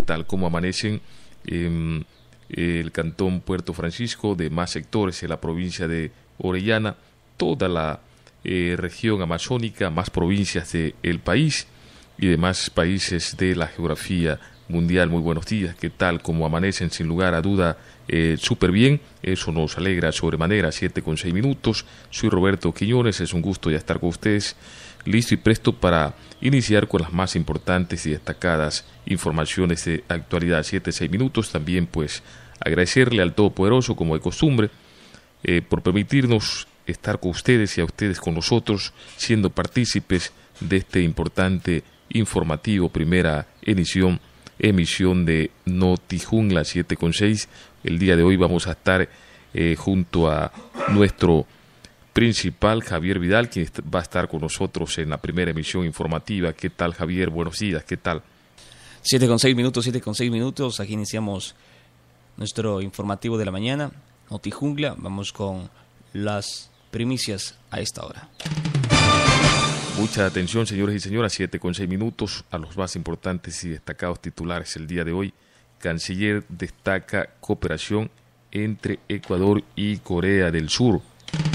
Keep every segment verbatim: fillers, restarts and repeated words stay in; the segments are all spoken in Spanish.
tal como amanecen en el cantón Puerto Francisco, de más sectores en la provincia de Orellana, toda la eh, región amazónica, más provincias del país y demás países de la geografía mundial. Muy buenos días, ¿qué tal? Como amanecen, sin lugar a duda, eh, súper bien, eso nos alegra sobremanera. Siete con seis minutos, soy Roberto Quiñones, es un gusto ya estar con ustedes, listo y presto para iniciar con las más importantes y destacadas informaciones de actualidad. Siete, seis minutos, también pues agradecerle al Todopoderoso, como de costumbre, eh, por permitirnos estar con ustedes y a ustedes con nosotros, siendo partícipes de este importante informativo, primera emisión, emisión de Notijungla siete con seis. El día de hoy vamos a estar eh, junto a nuestro principal, Javier Vidal, quien va a estar con nosotros en la primera emisión informativa. ¿Qué tal, Javier? Buenos días, ¿qué tal? Siete con seis minutos, siete con seis minutos, aquí iniciamos nuestro informativo de la mañana, Notijungla. Vamos con las primicias a esta hora. Mucha atención, señores y señoras, siete con seis minutos a los más importantes y destacados titulares el día de hoy. Canciller destaca cooperación entre Ecuador y Corea del Sur.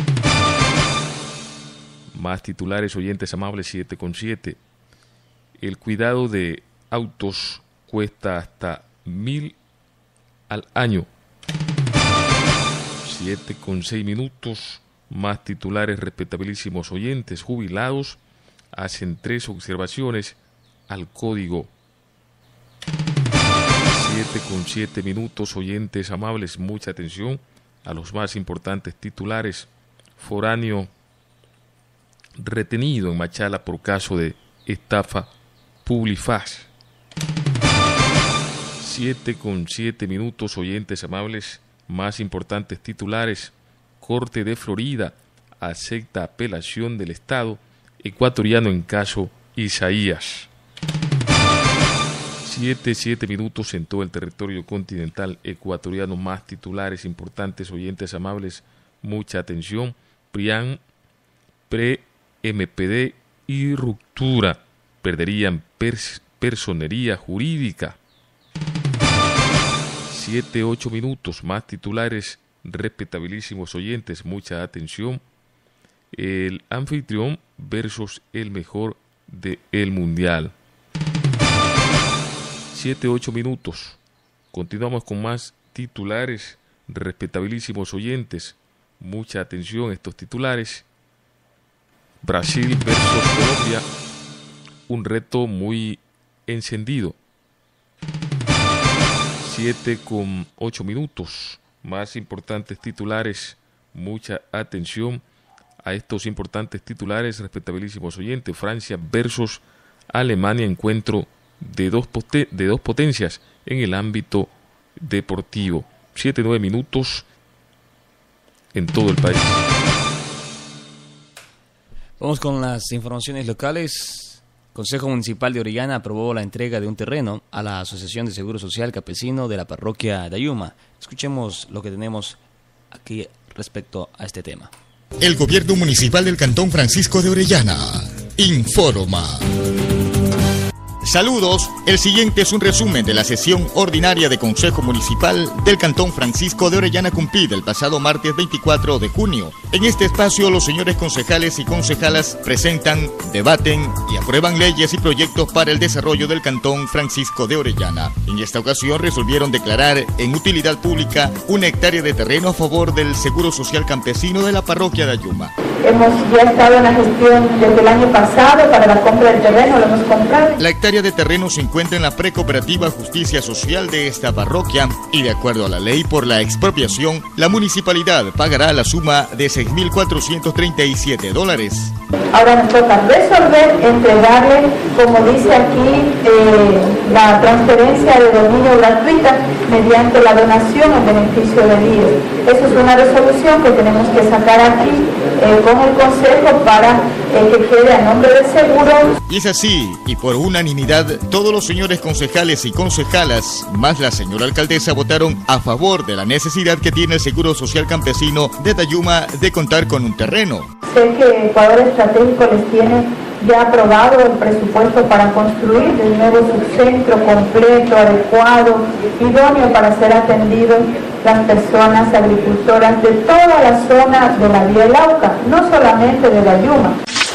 Más titulares, oyentes amables, siete con siete. El cuidado de autos cuesta hasta mil al año. siete con seis minutos. Más titulares, respetabilísimos oyentes, jubilados hacen tres observaciones al código. Siete con siete minutos, oyentes amables, mucha atención a los más importantes titulares. Foráneo retenido en Machala por caso de estafa Publifaz. Siete con siete minutos, oyentes amables, más importantes titulares. Corte de Florida acepta apelación del Estado ecuatoriano en caso Isaías. Siete, siete minutos en todo el territorio continental ecuatoriano, más titulares importantes, oyentes amables, mucha atención. PRIAN, pre-M P D y ruptura perderían pers- personería jurídica. Siete, ocho minutos, más titulares, respetabilísimos oyentes, mucha atención. El anfitrión versus el mejor del mundial. Siete, ocho minutos. Continuamos con más titulares, respetabilísimos oyentes, mucha atención estos titulares. Brasil versus Colombia, un reto muy encendido. Siete con ocho minutos. Más importantes titulares, mucha atención a estos importantes titulares, respetabilísimos oyentes. Francia versus Alemania, encuentro de dos, poten- de dos potencias en el ámbito deportivo. Siete, nueve minutos en todo el país. Vamos con las informaciones locales. Consejo Municipal de Orellana aprobó la entrega de un terreno a la Asociación de Seguro Social Campesino de la parroquia de Ayuma. Escuchemos lo que tenemos aquí respecto a este tema. El gobierno municipal del Cantón Francisco de Orellana informa. Saludos, el siguiente es un resumen de la sesión ordinaria de Consejo Municipal del Cantón Francisco de Orellana cumplida el pasado martes veinticuatro de junio. En este espacio los señores concejales y concejalas presentan, debaten y aprueban leyes y proyectos para el desarrollo del Cantón Francisco de Orellana. En esta ocasión resolvieron declarar en utilidad pública una hectárea de terreno a favor del Seguro Social Campesino de la parroquia de Ayuma. Hemos ya estado en la gestión desde el año pasado para la compra del terreno, lo hemos comprado. La hectárea de terreno se encuentra en la precooperativa Justicia Social de esta parroquia y de acuerdo a la ley por la expropiación, la municipalidad pagará la suma de seis mil cuatrocientos treinta y siete dólares. Ahora nos toca resolver, entregarle, como dice aquí, eh, la transferencia de dominio gratuita mediante la donación en beneficio del I E S. Eso es una resolución que tenemos que sacar aquí eh, con el Consejo para eh, que quede a nombre del seguro. Y es así, y por unanimidad, todos los señores concejales y concejalas, más la señora alcaldesa, votaron a favor de la necesidad que tiene el Seguro Social Campesino de Ayuma de contar con un terreno. Sé que Ecuador Estratégico les tiene ya aprobado el presupuesto para construir el nuevo subcentro completo, adecuado, idóneo para ser atendidos las personas agricultoras de toda la zona de la Vía Lauca, no solamente de la Yuma.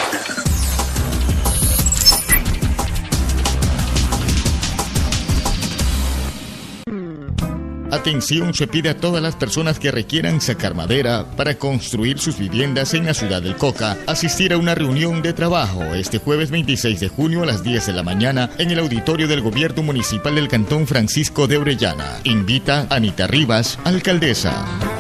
Atención se pide a todas las personas que requieran sacar madera para construir sus viviendas en la ciudad del Coca, asistir a una reunión de trabajo este jueves veintiséis de junio a las diez de la mañana en el auditorio del Gobierno Municipal del Cantón Francisco de Orellana. Invita Anita Rivas, alcaldesa.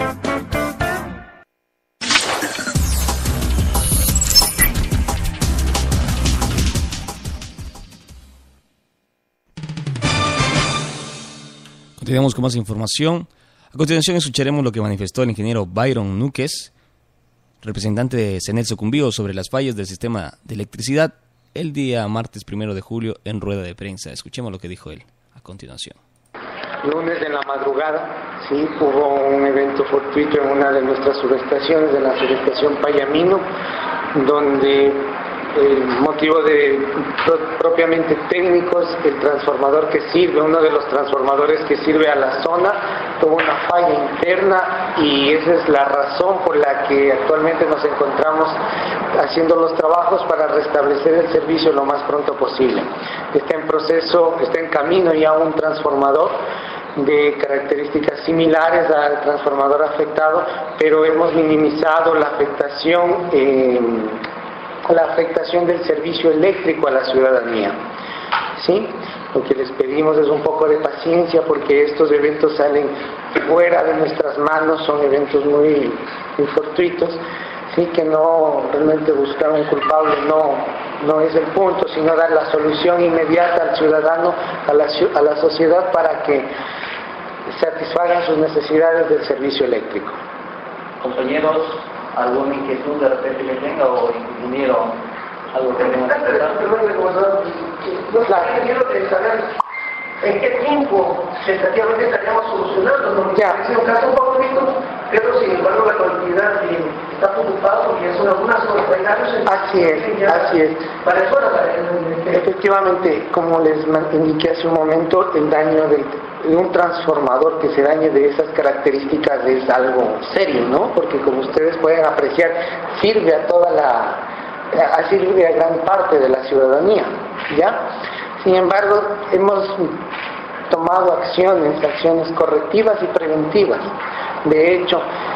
Continuamos con más información. A continuación escucharemos lo que manifestó el ingeniero Byron Núquez, representante de CENEL Sucumbío, sobre las fallas del sistema de electricidad el día martes primero de julio en rueda de prensa. Escuchemos lo que dijo él a continuación. Lunes en la madrugada, sí, hubo un evento fortuito en una de nuestras subestaciones, de la subestación Payamino, donde el motivo de pro, propiamente técnicos, el transformador que sirve, uno de los transformadores que sirve a la zona, tuvo una falla interna y esa es la razón por la que actualmente nos encontramos haciendo los trabajos para restablecer el servicio lo más pronto posible. Está en proceso, está en camino ya un transformador de características similares al transformador afectado, pero hemos minimizado la afectación eh, la afectación del servicio eléctrico a la ciudadanía. ¿Sí? Lo que les pedimos es un poco de paciencia porque estos eventos salen fuera de nuestras manos, son eventos muy, muy fortuitos, ¿sí? Que no realmente buscar un culpable no, no es el punto, sino dar la solución inmediata al ciudadano, a la, a la sociedad para que satisfagan sus necesidades del servicio eléctrico. Compañeros, ¿alguna inquietud de repente que tenga o ingeniero algo que tenga que preguntar? ¿En qué tiempo tentativamente estaríamos solucionando? Porque ya. Es un caso un poco visto, pero sin embargo la colectividad está preocupada porque son algunas comunidades. Así es, así es. Para eso, efectivamente, como les indiqué hace un momento, el daño de un transformador que se dañe de esas características es algo serio, ¿no? Porque como ustedes pueden apreciar, sirve a toda la, sirve a gran parte de la ciudadanía, ¿ya? Sin embargo, hemos tomado acciones, acciones correctivas y preventivas. De hecho,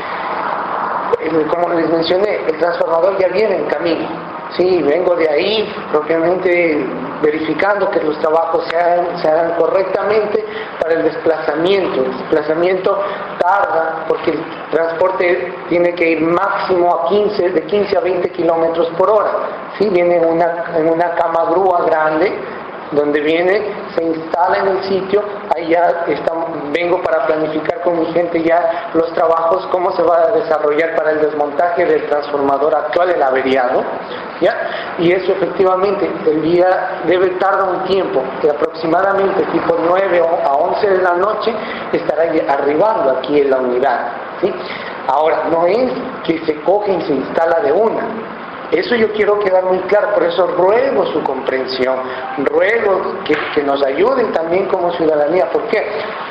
como les mencioné, el transformador ya viene en camino. Sí, vengo de ahí propiamente verificando que los trabajos se hagan, se hagan correctamente para el desplazamiento. El desplazamiento tarda porque el transporte tiene que ir máximo a quince, de quince a veinte kilómetros por hora. Sí, viene en una, en una cama grúa grande, donde viene, se instala en el sitio, ahí ya está, vengo para planificar con mi gente ya los trabajos, cómo se va a desarrollar para el desmontaje del transformador actual, el averiado, ¿ya? Y eso efectivamente, el día debe tardar un tiempo, que aproximadamente tipo nueve a once de la noche estará arribando aquí en la unidad, ¿sí? Ahora, no es que se coge y se instala de una. Eso yo quiero quedar muy claro, por eso ruego su comprensión, ruego que, que nos ayuden también como ciudadanía. ¿Por qué?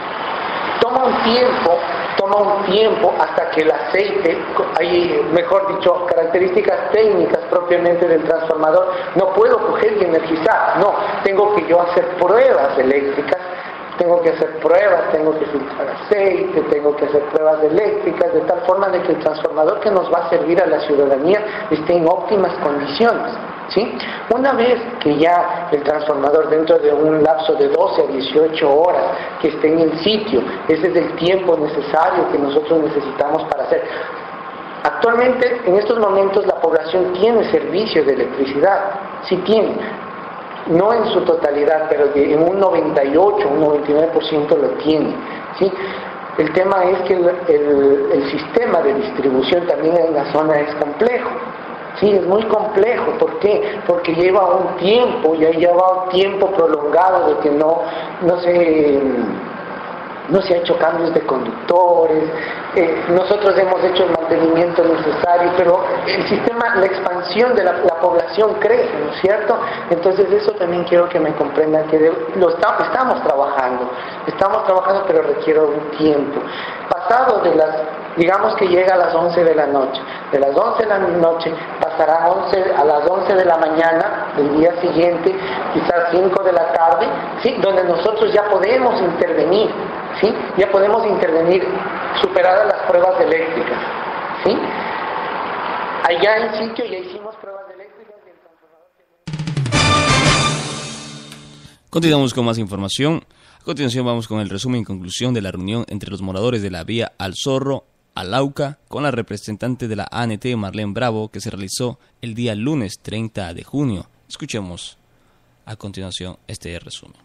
Toma un tiempo, toma un tiempo hasta que el aceite, hay, mejor dicho, características técnicas propiamente del transformador, no puedo coger y energizar, no, tengo que yo hacer pruebas eléctricas. Tengo que hacer pruebas, tengo que filtrar aceite, tengo que hacer pruebas eléctricas, de tal forma de que el transformador que nos va a servir a la ciudadanía esté en óptimas condiciones, ¿sí? Una vez que ya el transformador dentro de un lapso de doce a dieciocho horas que esté en el sitio, ese es el tiempo necesario que nosotros necesitamos para hacer. Actualmente, en estos momentos, la población tiene servicio de electricidad, sí tiene. No en su totalidad, pero en un noventa y ocho, un noventa y nueve por ciento lo tiene, ¿sí? El tema es que el, el, el sistema de distribución también en la zona es complejo, sí, es muy complejo. ¿Por qué? Porque lleva un tiempo, ya lleva un tiempo prolongado de que no, no se... no se ha hecho cambios de conductores, eh, nosotros hemos hecho el mantenimiento necesario, pero el sistema, la expansión de la, la población crece, ¿no es cierto? Entonces eso también quiero que me comprendan, que de, lo está, estamos trabajando, estamos trabajando, pero requiere un tiempo. Pasado de las, digamos que llega a las once de la noche, de las once de la noche pasará once, a las once de la mañana del día siguiente, quizás cinco de la tarde, ¿sí? Donde nosotros ya podemos intervenir, ¿sí? Ya podemos intervenir superadas las pruebas eléctricas, ¿sí? Allá en sitio ya hicimos pruebas eléctricas y el transformador... Continuamos con más información. A continuación vamos con el resumen y conclusión de la reunión entre los moradores de la vía Al Zorro, Alauca, con la representante de la A N T, Marlene Bravo, que se realizó el día lunes treinta de junio. Escuchemos a continuación este resumen.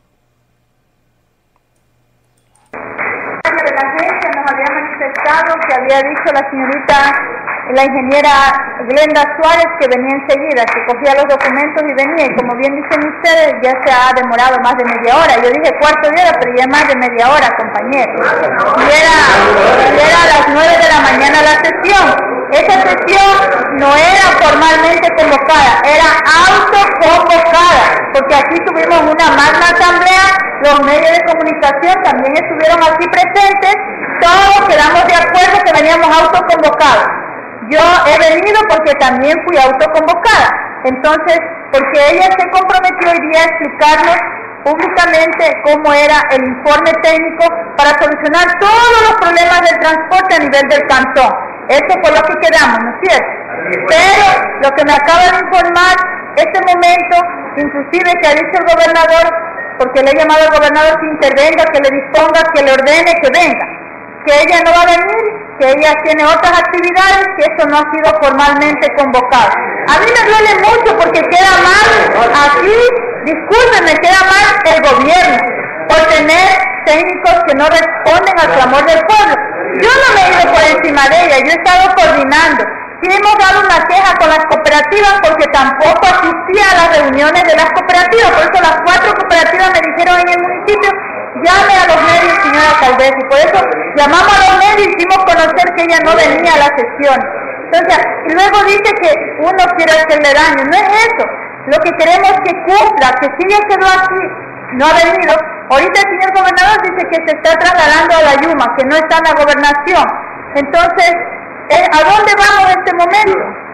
De la agencia nos había manifestado que había dicho la señorita, la ingeniera Glenda Suárez, que venía enseguida, que cogía los documentos y venía, y como bien dicen ustedes, ya se ha demorado más de media hora. Yo dije cuarto de hora, pero ya más de media hora, compañero. Y era, y era a las nueve de la mañana la sesión. Esa sesión no era formalmente convocada, era autoconvocada, porque aquí tuvimos una magna asamblea, los medios de comunicación también estuvieron aquí presentes, todos quedamos de acuerdo que veníamos autoconvocados. Yo he venido porque también fui autoconvocada, entonces, porque ella se comprometió hoy día a explicarnos públicamente cómo era el informe técnico para solucionar todos los problemas del transporte a nivel del cantón. Eso fue lo que quedamos, ¿no es cierto? Pero lo que me acaba de informar este momento, inclusive que ha dicho el gobernador, porque le he llamado al gobernador que intervenga, que le disponga, que le ordene que venga, que ella no va a venir, que ella tiene otras actividades, que eso no ha sido formalmente convocado. A mí me duele mucho porque queda mal aquí, discúlpenme, queda mal el gobierno por tener técnicos que no responden al clamor del pueblo. Yo no me he ido por encima de ella, yo he estado coordinando. Sí hemos dado una queja con las cooperativas porque tampoco asistía a las reuniones de las cooperativas, por eso las cuatro cooperativas me dijeron en el municipio, llame a los medios, señora alcaldesa, y por eso llamamos a los medios y hicimos conocer que ella no venía a la sesión. Entonces, y luego dice que uno quiere hacerle daño, no es eso. Lo que queremos es que cumpla, que si ella quedó aquí, no ha venido. Ahorita el señor gobernador dice que se está trasladando a la Yuma, que no está en la gobernación. Entonces, ¿a dónde vamos en este momento?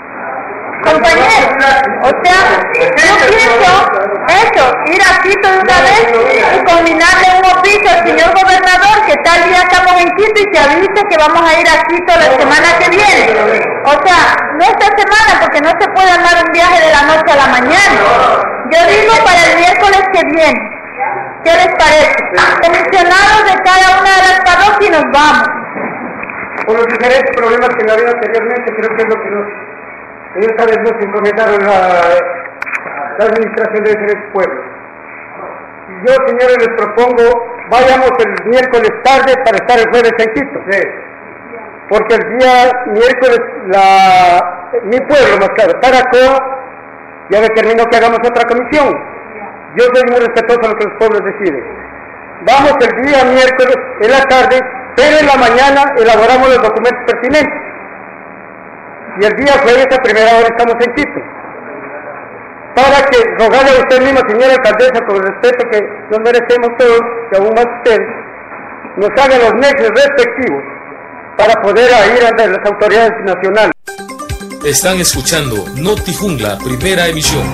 Compañeros, o sea, yo pienso eso, ir a Quito de una vez y combinarle un oficio al señor gobernador que tal día estamos en Quito y que avise que vamos a ir a Quito la semana que viene. O sea, no esta semana porque no se puede armar un viaje de la noche a la mañana. Yo digo para el miércoles que viene. ¿Qué les parece? Comisionados de cada una de las parroquias y nos vamos. Por los diferentes problemas que la había anteriormente, creo que es lo que nos... Ellos tal vez nos encomendaron la, la administración de diferentes pueblos. Yo, señores, les propongo, vayamos el miércoles tarde para estar el jueves en Quito. Sí. Porque el día miércoles, la, mi pueblo, más claro, Taracoa, ya determinó que hagamos otra comisión. Yo soy muy respetuoso a lo que los pueblos deciden. Vamos el día miércoles en la tarde, pero en la mañana elaboramos los documentos pertinentes. Y el día jueves a primera hora estamos en Quito. Para que, rogarle a usted misma, señora alcaldesa, con el respeto que nos merecemos todos, y aún más ustedes, nos hagan los nexos respectivos para poder ir ante las autoridades nacionales. Están escuchando Noti Jungla, primera emisión.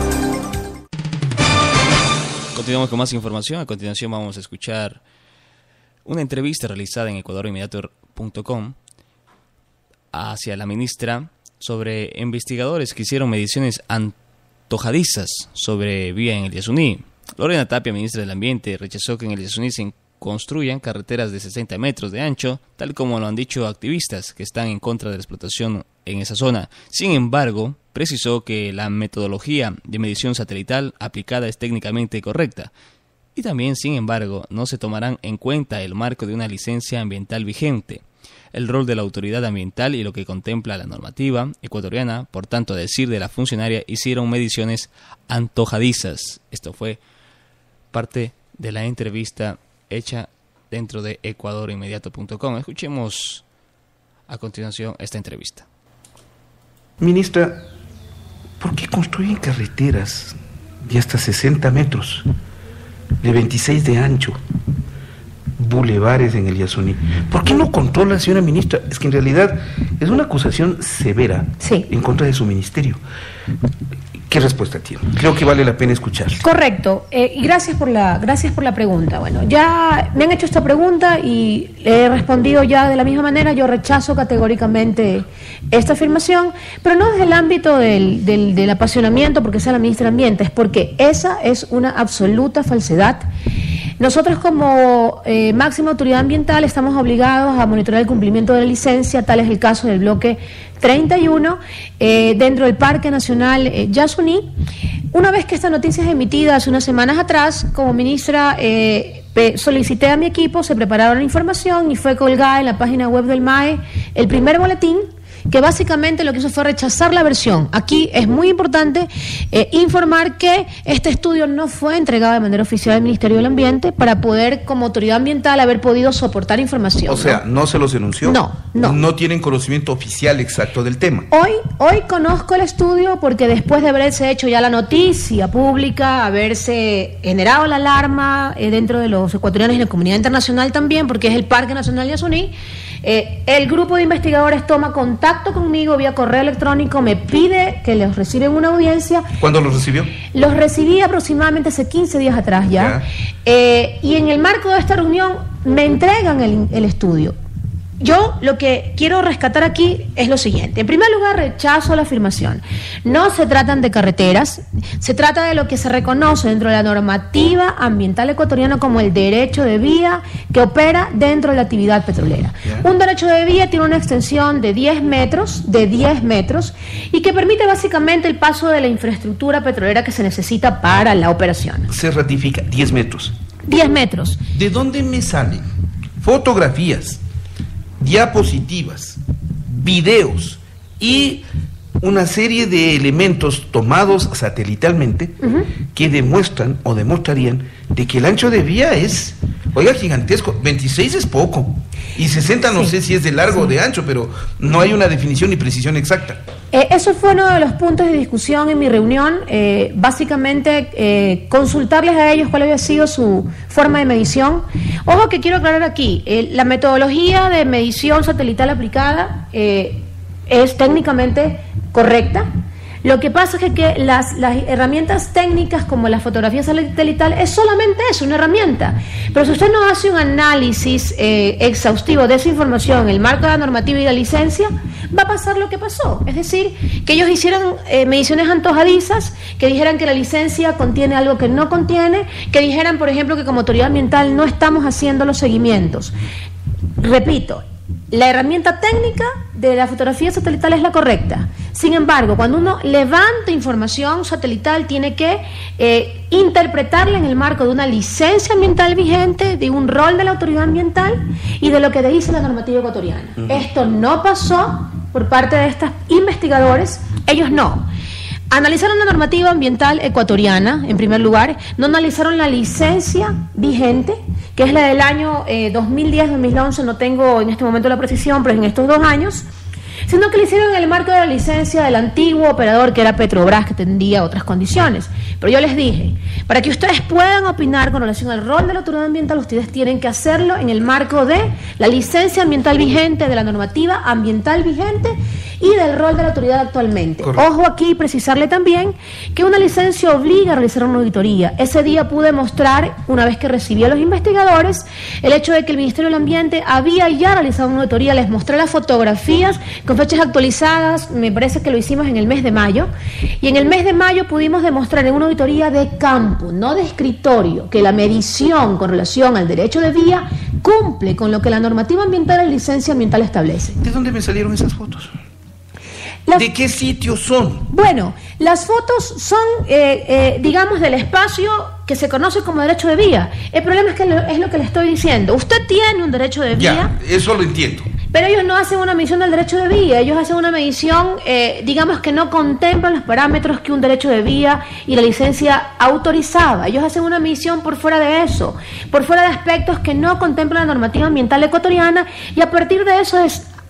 Continuamos con más información. A continuación vamos a escuchar una entrevista realizada en ecuador inmediato punto com hacia la ministra sobre investigadores que hicieron mediciones antojadizas sobre vía en el Yasuní. Lorena Tapia, ministra del Ambiente, rechazó que en el Yasuní se construyan carreteras de sesenta metros de ancho, tal como lo han dicho activistas que están en contra de la explotación en esa zona. Sin embargo, precisó que la metodología de medición satelital aplicada es técnicamente correcta. Y también, sin embargo, no se tomarán en cuenta el marco de una licencia ambiental vigente, el rol de la autoridad ambiental y lo que contempla la normativa ecuatoriana. Por tanto, a decir de la funcionaria, hicieron mediciones antojadizas. Esto fue parte de la entrevista hecha dentro de ecuador inmediato punto com. Escuchemos a continuación esta entrevista. Ministra, ¿por qué construyen carreteras de hasta sesenta metros, de veintiséis de ancho, bulevares en el Yasuní? ¿Por qué no controla, señora ministra? Es que en realidad es una acusación severa sí. en contra de su ministerio. ¿Qué respuesta tiene? Creo que vale la pena escucharle. Correcto, eh, y gracias por la gracias por la pregunta. Bueno, ya me han hecho esta pregunta y le he respondido ya de la misma manera. Yo rechazo categóricamente esta afirmación, pero no desde el ámbito del, del, del apasionamiento porque sea la ministra de Ambiente, es porque esa es una absoluta falsedad. Nosotros como eh, máxima autoridad ambiental estamos obligados a monitorear el cumplimiento de la licencia, tal es el caso del bloque treinta y uno, eh, dentro del Parque Nacional eh, Yasuní. Una vez que esta noticia es emitida hace unas semanas atrás, como ministra eh, solicité a mi equipo, se prepararon la información y fue colgada en la página web del M A E el primer boletín, que básicamente lo que hizo fue rechazar la versión. Aquí es muy importante eh, informar que este estudio no fue entregado de manera oficial al Ministerio del Ambiente para poder, como autoridad ambiental, haber podido soportar información. O sea, ¿no, ¿no se los denunció? No, no. No tienen conocimiento oficial exacto del tema. Hoy, hoy conozco el estudio porque después de haberse hecho ya la noticia pública, haberse generado la alarma eh, dentro de los ecuatorianos y la comunidad internacional también, porque es el Parque Nacional Yasuní, Eh, el grupo de investigadores toma contacto conmigo vía correo electrónico, me pide que les reciben una audiencia. ¿Cuándo los recibió? Los recibí aproximadamente hace quince días atrás ya, ya. Eh, y en el marco de esta reunión me entregan el, el estudio. Yo lo que quiero rescatar aquí es lo siguiente. En primer lugar, rechazo la afirmación. No se tratan de carreteras, se trata de lo que se reconoce dentro de la normativa ambiental ecuatoriana como el derecho de vía que opera dentro de la actividad petrolera. Yeah. Un derecho de vía tiene una extensión de diez metros, de diez metros, y que permite básicamente el paso de la infraestructura petrolera que se necesita para la operación. Se ratifica diez metros. diez metros. ¿De dónde me salen fotografías, diapositivas, videos y una serie de elementos tomados satelitalmente uh-huh. que demuestran o demostrarían de que el ancho de vía es, oiga, gigantesco? veintiséis es poco y sesenta no sí. sé si es de largo sí. o de ancho, pero no hay una definición ni precisión exacta. Eh, eso fue uno de los puntos de discusión en mi reunión, eh, básicamente eh, consultarles a ellos cuál había sido su forma de medición. Ojo que quiero aclarar aquí, eh, la metodología de medición satelital aplicada eh, es técnicamente correcta. Lo que pasa es que, que las, las herramientas técnicas como la fotografía satelital es solamente eso, una herramienta. Pero si usted no hace un análisis eh, exhaustivo de esa información en el marco de la normativa y la licencia, va a pasar lo que pasó. Es decir, que ellos hicieran eh, mediciones antojadizas, que dijeran que la licencia contiene algo que no contiene, que dijeran, por ejemplo, que como autoridad ambiental no estamos haciendo los seguimientos. Repito, la herramienta técnica de la fotografía satelital es la correcta. Sin embargo, cuando uno levanta información satelital, tiene que eh, interpretarla en el marco de una licencia ambiental vigente, de un rol de la autoridad ambiental y de lo que dice la normativa ecuatoriana. Uh-huh. Esto no pasó por parte de estos investigadores, ellos no. Analizaron la normativa ambiental ecuatoriana, en primer lugar, no analizaron la licencia vigente, que es la del año eh, dos mil diez dos mil once, no tengo en este momento la precisión, pero en estos dos años, sino que lo hicieron en el marco de la licencia del antiguo operador que era Petrobras, que tendría otras condiciones. Pero yo les dije, para que ustedes puedan opinar con relación al rol de la autoridad ambiental, ustedes tienen que hacerlo en el marco de la licencia ambiental vigente, de la normativa ambiental vigente y del rol de la autoridad actualmente. Correcto. Ojo aquí, precisarle también que una licencia obliga a realizar una auditoría. Ese día pude mostrar, una vez que recibí a los investigadores, el hecho de que el Ministerio del Ambiente había ya realizado una auditoría. Les mostré las fotografías con fechas actualizadas, me parece que lo hicimos en el mes de mayo, y en el mes de mayo pudimos demostrar en una auditoría de campo, no de escritorio, que la medición con relación al derecho de vía cumple con lo que la normativa ambiental y la licencia ambiental establece. ¿De dónde me salieron esas fotos? Las, ¿De qué sitios son? Bueno, las fotos son, eh, eh, digamos, del espacio que se conoce como derecho de vía. El problema es que lo, es lo que le estoy diciendo. Usted tiene un derecho de vía. Ya, eso lo entiendo. Pero ellos no hacen una medición del derecho de vía. Ellos hacen una medición, eh, digamos, que no contemplan los parámetros que un derecho de vía y la licencia autorizaba. Ellos hacen una medición por fuera de eso, por fuera de aspectos que no contemplan la normativa ambiental ecuatoriana, y a partir de eso es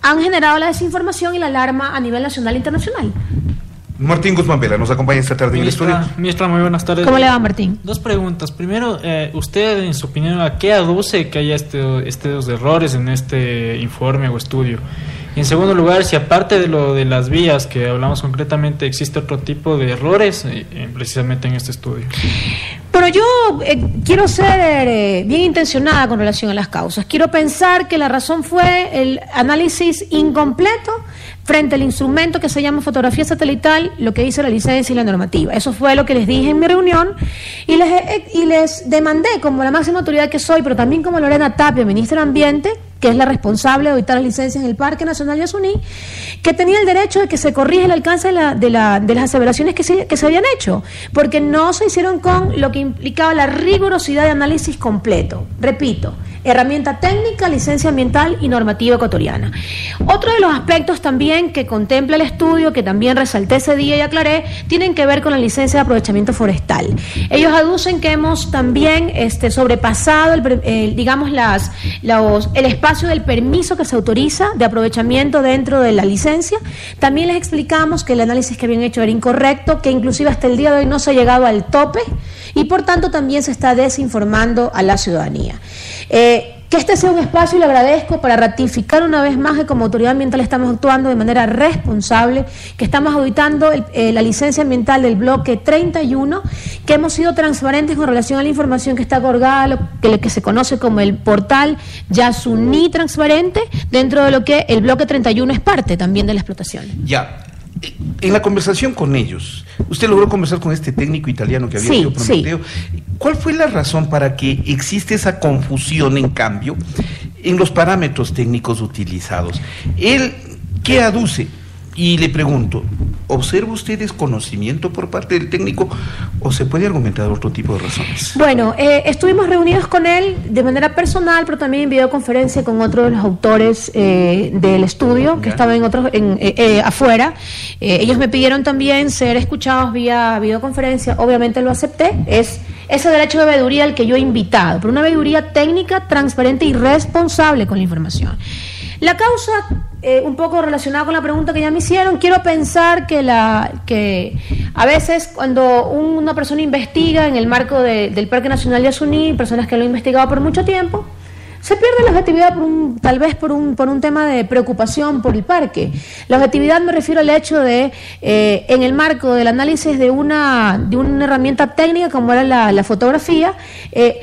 han generado la desinformación y la alarma a nivel nacional e internacional. Martín Guzmán Vela nos acompaña esta tarde ministra, en el estudio. Ministra, muy buenas tardes. ¿Cómo le va, Martín? Dos preguntas. Primero, eh, usted, en su opinión, ¿a qué aduce que haya este, estos errores en este informe o estudio? Y en segundo lugar, si aparte de lo de las vías que hablamos concretamente, existe otro tipo de errores eh, precisamente en este estudio. Bueno, yo eh, quiero ser eh, bien intencionada con relación a las causas. Quiero pensar que la razón fue el análisis incompleto frente al instrumento que se llama fotografía satelital, lo que dice la licencia y la normativa. Eso fue lo que les dije en mi reunión y les, eh, y les demandé, como la máxima autoridad que soy, pero también como Lorena Tapia, ministra de Ambiente, que es la responsable de auditar las licencias en el Parque Nacional Yasuní, que tenía el derecho de que se corrija el alcance de, la, de, la, de las aseveraciones que se, que se habían hecho, porque no se hicieron con lo que implicaba la rigurosidad de análisis completo. Repito, herramienta técnica, licencia ambiental y normativa ecuatoriana. Otro de los aspectos también que contempla el estudio, que también resalté ese día y aclaré, tienen que ver con la licencia de aprovechamiento forestal. Ellos aducen que hemos también este, sobrepasado, el, el, digamos, las, los, el espacio del permiso que se autoriza de aprovechamiento dentro de la licencia. También les explicamos que el análisis que habían hecho era incorrecto, que inclusive hasta el día de hoy no se ha llegado al tope y por tanto también se está desinformando a la ciudadanía. Eh, que este sea un espacio, y le agradezco, para ratificar una vez más que como autoridad ambiental estamos actuando de manera responsable, que estamos auditando el, eh, la licencia ambiental del bloque treinta y uno, que hemos sido transparentes con relación a la información que está colgada, lo que, que se conoce como el portal Yasuní Transparente, dentro de lo que el bloque treinta y uno es parte también de la explotación. Ya. En la conversación con ellos, usted logró conversar con este técnico italiano que había sí, sido Prometeo. Sí. ¿Cuál fue la razón para que existe esa confusión, en cambio, en los parámetros técnicos utilizados? ¿Él qué aduce? Y le pregunto, ¿observa usted desconocimiento por parte del técnico o se puede argumentar otro tipo de razones? Bueno, eh, estuvimos reunidos con él de manera personal, pero también en videoconferencia con otro de los autores eh, del estudio, que estaban en otros, en, eh, eh, afuera. Eh, ellos me pidieron también ser escuchados vía videoconferencia, obviamente lo acepté. Es ese derecho de veeduría al que yo he invitado, pero una veeduría técnica, transparente y responsable con la información. La causa, eh, un poco relacionada con la pregunta que ya me hicieron, quiero pensar que la que a veces cuando un, una persona investiga en el marco de, del Parque Nacional Yasuní, personas que lo han investigado por mucho tiempo, se pierde la objetividad por un, tal vez por un, por un tema de preocupación por el parque. La objetividad me refiero al hecho de, eh, en el marco del análisis de una, de una herramienta técnica como era la, la fotografía, eh,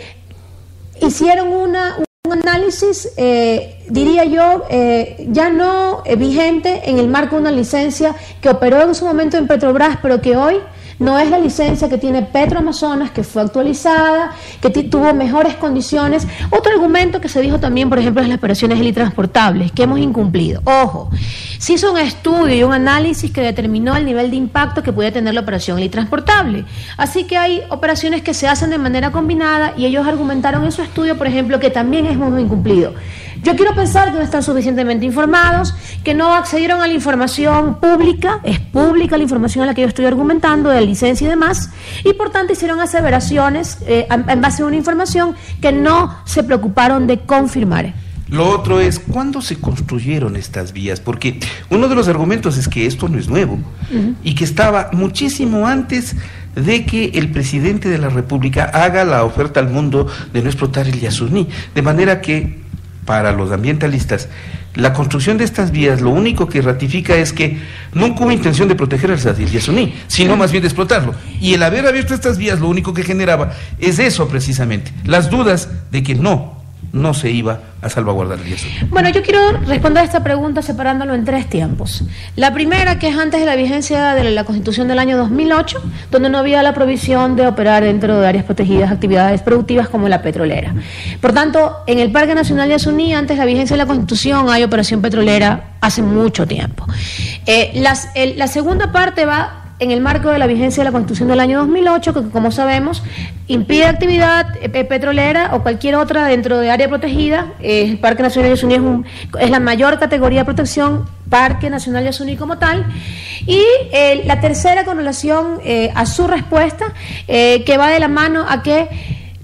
hicieron una... un análisis, eh, diría yo, eh, ya no eh, vigente en el marco de una licencia que operó en su momento en Petrobras, pero que hoy no es la licencia que tiene Petroamazonas, que fue actualizada, que tuvo mejores condiciones. Otro argumento que se dijo también, por ejemplo, es las operaciones helitransportables, que hemos incumplido. Ojo, se hizo un estudio y un análisis que determinó el nivel de impacto que puede tener la operación helitransportable. Así que hay operaciones que se hacen de manera combinada y ellos argumentaron en su estudio, por ejemplo, que también hemos incumplido. Yo quiero pensar que no están suficientemente informados, que no accedieron a la información pública, es pública la información a la que yo estoy argumentando, de licencia y demás, y por tanto hicieron aseveraciones eh, en base a una información que no se preocuparon de confirmar. Lo otro es, ¿cuándo se construyeron estas vías? Porque uno de los argumentos es que esto no es nuevo, uh-huh, y que estaba muchísimo antes de que el presidente de la República haga la oferta al mundo de no explotar el Yasuní, de manera que para los ambientalistas la construcción de estas vías lo único que ratifica es que nunca hubo intención de proteger el Yasuní, sino más bien de explotarlo. Y el haber abierto estas vías lo único que generaba es eso precisamente, las dudas de que no, no se iba a salvaguardar el Yasuní. Bueno, yo quiero responder a esta pregunta separándolo en tres tiempos. La primera, que es antes de la vigencia de la Constitución del año dos mil ocho, donde no había la provisión de operar dentro de áreas protegidas actividades productivas como la petrolera. Por tanto, en el Parque Nacional Yasuní, antes de la vigencia de la Constitución, hay operación petrolera hace mucho tiempo. Eh, las, el, la segunda parte va en el marco de la vigencia de la Constitución del año dos mil ocho, que como sabemos impide actividad eh, petrolera o cualquier otra dentro de área protegida. Eh, el Parque Nacional Yasuní es, un, es la mayor categoría de protección, Parque Nacional Yasuní como tal. Y eh, la tercera, con relación eh, a su respuesta, eh, que va de la mano a que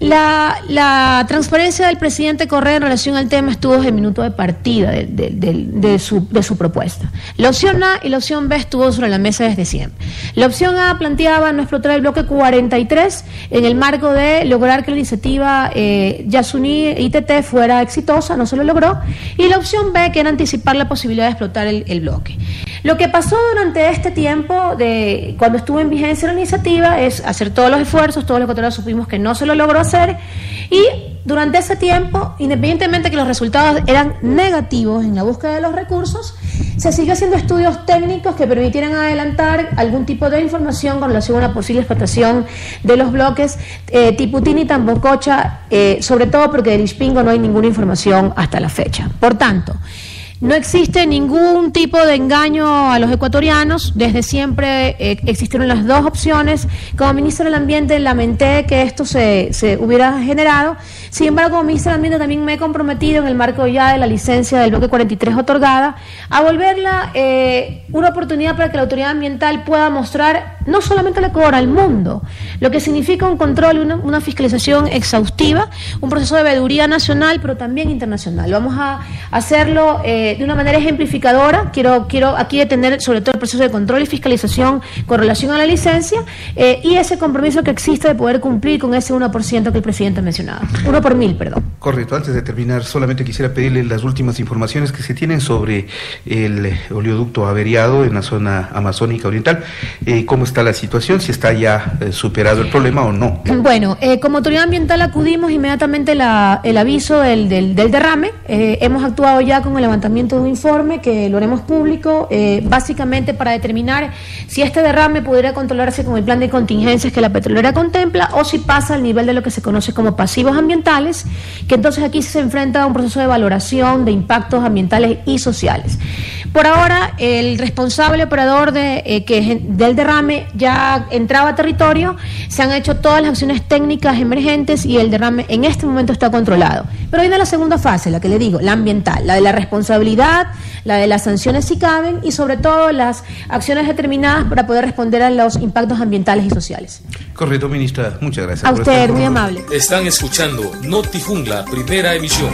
La, la transparencia del presidente Correa en relación al tema estuvo desde el minuto de partida de, de, de, de, su, de su propuesta. La opción A y la opción B estuvo sobre la mesa desde siempre. La opción A planteaba no explotar el bloque cuarenta y tres en el marco de lograr que la iniciativa eh, Yasuní I T T fuera exitosa, no se lo logró, y la opción B, que era anticipar la posibilidad de explotar el, el bloque. Lo que pasó durante este tiempo, de cuando estuvo en vigencia la iniciativa, es hacer todos los esfuerzos, todos los ecuatorianos supimos que no se lo logró hacer, y durante ese tiempo, independientemente de que los resultados eran negativos en la búsqueda de los recursos, se siguió haciendo estudios técnicos que permitieran adelantar algún tipo de información con relación a una posible explotación de los bloques eh, Tiputini y Tambococha, eh, sobre todo porque del Ispingo no hay ninguna información hasta la fecha. Por tanto, no existe ningún tipo de engaño a los ecuatorianos. Desde siempre eh, existieron las dos opciones. Como ministro del Ambiente lamenté que esto se, se hubiera generado. Sin embargo, como ministro del Ambiente también me he comprometido en el marco ya de la licencia del bloque cuarenta y tres otorgada a volverla eh, una oportunidad para que la autoridad ambiental pueda mostrar no solamente al Ecuador, al mundo, lo que significa un control, una, una fiscalización exhaustiva, un proceso de veeduría nacional, pero también internacional. Vamos a hacerlo eh, de una manera ejemplificadora. Quiero, quiero aquí detener sobre todo el proceso de control y fiscalización con relación a la licencia eh, y ese compromiso que existe de poder cumplir con ese uno por ciento que el presidente ha mencionado. Uno por mil, perdón. Correcto. Antes de terminar, solamente quisiera pedirle las últimas informaciones que se tienen sobre el oleoducto averiado en la zona amazónica oriental. Eh, ¿Cómo está la situación? Si está ya eh, superado el problema o no. Bueno, eh, como autoridad ambiental acudimos inmediatamente la, el aviso del, del, del derrame. Eh, hemos actuado ya con el levantamiento de un informe que lo haremos público, eh, básicamente para determinar si este derrame pudiera controlarse con el plan de contingencias que la petrolera contempla o si pasa al nivel de lo que se conoce como pasivos ambientales, que entonces aquí se enfrenta a un proceso de valoración de impactos ambientales y sociales. Por ahora, el responsable operador de, eh, que del derrame ya entraba a territorio, se han hecho todas las acciones técnicas emergentes y el derrame en este momento está controlado. Pero viene la segunda fase, la que le digo, la ambiental, la de la responsabilidad, la de las sanciones si caben y sobre todo las acciones determinadas para poder responder a los impactos ambientales y sociales. Correcto, ministra. Muchas gracias. A usted, muy amable. Están escuchando Notifungla, primera emisión.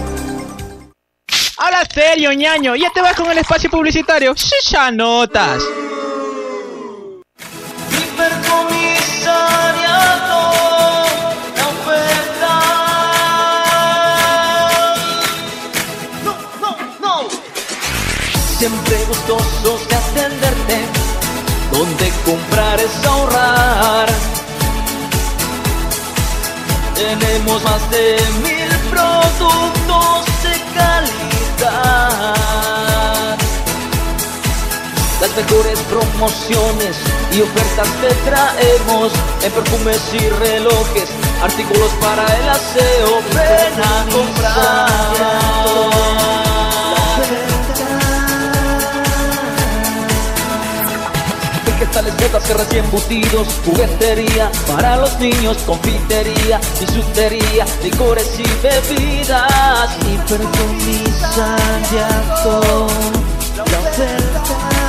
Habla serio, ñaño. Ya te vas con el espacio publicitario. ¡Shisha notas! Siempre gustosos de atenderte, donde comprar es ahorrar. Tenemos más de mil productos de calidad, las mejores promociones y ofertas te traemos en perfumes y relojes, artículos para el aseo. Ven a comprar. Vegetales, frutas, carnes y embutidos, juguetería para los niños, confitería, bisutería, licores y bebidas. Hipercomisan de Acto, la oferta.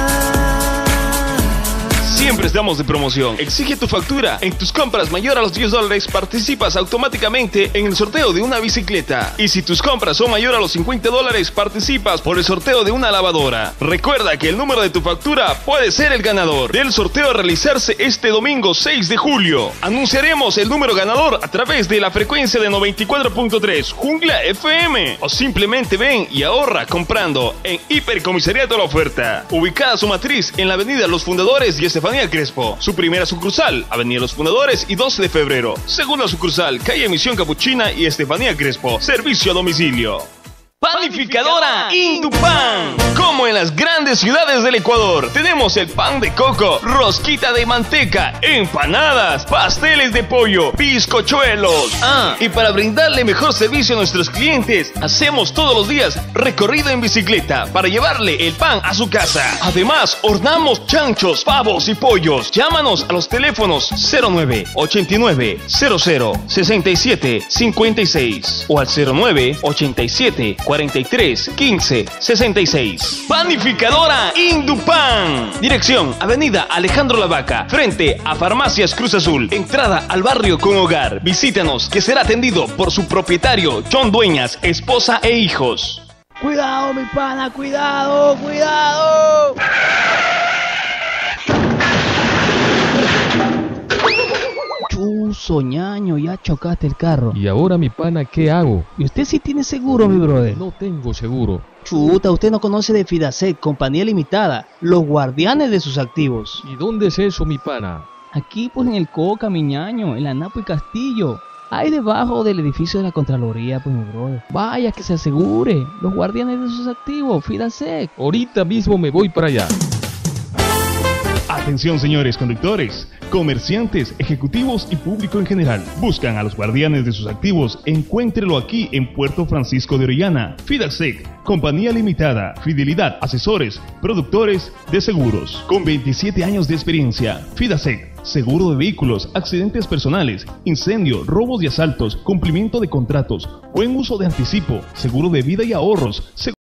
Siempre estamos de promoción. Exige tu factura. En tus compras mayor a los diez dólares participas automáticamente en el sorteo de una bicicleta. Y si tus compras son mayor a los cincuenta dólares participas por el sorteo de una lavadora. Recuerda que el número de tu factura puede ser el ganador del sorteo a realizarse este domingo seis de julio. Anunciaremos el número ganador a través de la frecuencia de noventa y cuatro punto tres Jungla F M. O simplemente ven y ahorra comprando en Hipercomisariato La Oferta. Ubicada su matriz en la avenida Los Fundadores y Estefanía Crespo. Su primera sucursal, Avenida Los Fundadores y doce de febrero. Segunda sucursal, calle Misión Capuchina y Estefanía Crespo. Servicio a domicilio. Panificadora Indupan. Como en las grandes ciudades del Ecuador, tenemos el pan de coco, rosquita de manteca, empanadas, pasteles de pollo, bizcochuelos. Ah, y para brindarle mejor servicio a nuestros clientes, hacemos todos los días recorrido en bicicleta para llevarle el pan a su casa. Además, hornamos chanchos, pavos y pollos. Llámanos a los teléfonos cero nueve ochenta y nueve cero cero sesenta y siete cincuenta y seis o al cero nueve ochenta y siete cuarenta y tres, quince, sesenta y seis. Panificadora Indupan. Dirección: Avenida Alejandro Lavaca, frente a Farmacias Cruz Azul. Entrada al barrio con hogar. Visítanos, que será atendido por su propietario, John Dueñas, esposa e hijos. Cuidado, mi pana, cuidado, cuidado. Chuzo, ñaño, ya chocaste el carro. Y ahora, mi pana, ¿qué hago? ¿Y usted sí tiene seguro, mi brother? No tengo seguro. Chuta, usted no conoce de Fidasec, compañía limitada, los guardianes de sus activos. ¿Y dónde es eso, mi pana? Aquí, pues, en el Coca, mi ñaño, en la Napo y Castillo. Ahí debajo del edificio de la Contraloría, pues, mi brother. Vaya, que se asegure. Los guardianes de sus activos, Fidasec. Ahorita mismo me voy para allá. Atención, señores conductores, comerciantes, ejecutivos y público en general. Buscan a los guardianes de sus activos. Encuéntrelo aquí en Puerto Francisco de Orellana. Fidasec, compañía limitada, fidelidad, asesores, productores de seguros. Con veintisiete años de experiencia. Fidasec, seguro de vehículos, accidentes personales, incendio, robos y asaltos, cumplimiento de contratos, buen uso de anticipo, seguro de vida y ahorros.